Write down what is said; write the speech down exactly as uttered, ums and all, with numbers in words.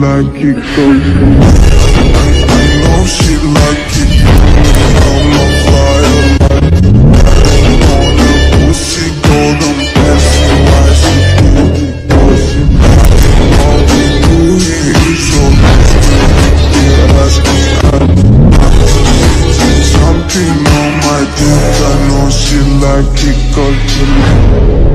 like it goes. I know she like it. I'm on fire like on a pussy golden passy. Why she keep it pushing? All we do here is so nasty. Yeah, ask me something on my dick. I know she like it 'cause